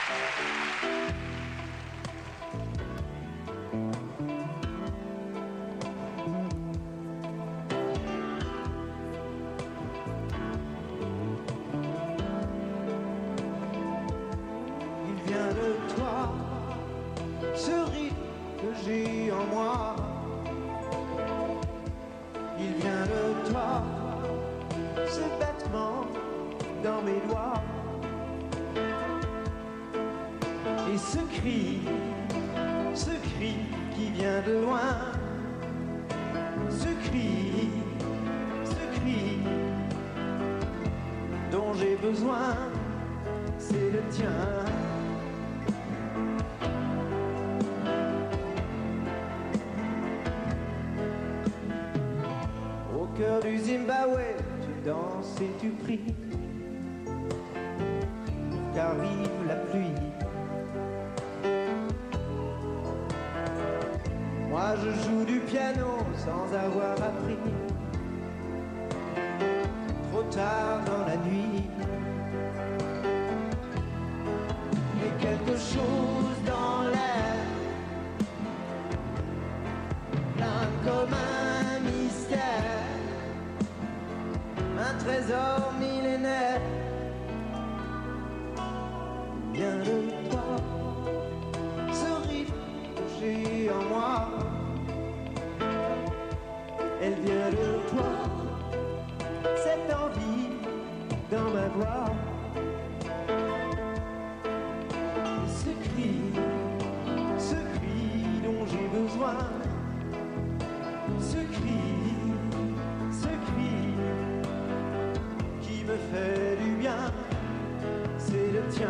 Il vient de toi, ce rythme que j'ai en moi. Il vient de toi, ce battement dans mes doigts. Et ce cri qui vient de loin. Ce cri dont j'ai besoin, c'est le tien. Au cœur du Zimbabwe, tu danses et tu pries, qu'arrive la pluie. Moi je joue du piano sans avoir appris, trop tard dans la nuit. Et quelque chose dans l'air, plein comme un mystère, un trésor millénaire, vient de toi, ce rythme que j'ai en moi. Elle vient de toi, cette envie dans ma voix. Et ce cri dont j'ai besoin, ce cri qui me fait du bien, c'est le tien.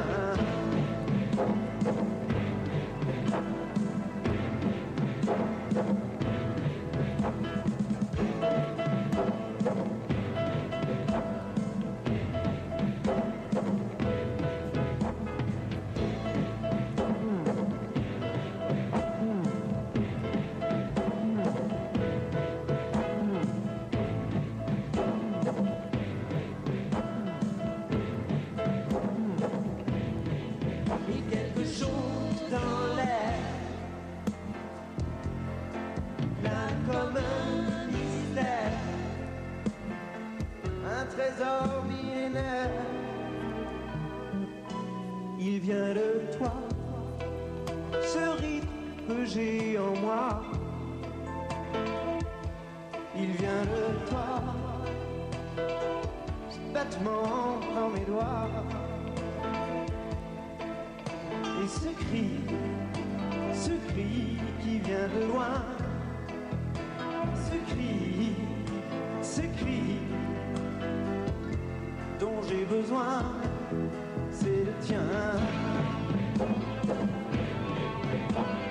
Comme un mystère, un trésor millénaire. Il vient de toi, ce rythme que j'ai en moi. Il vient de toi, ce battement dans mes doigts. Et ce cri qui vient de loin. Ce cri dont j'ai besoin, c'est le tien.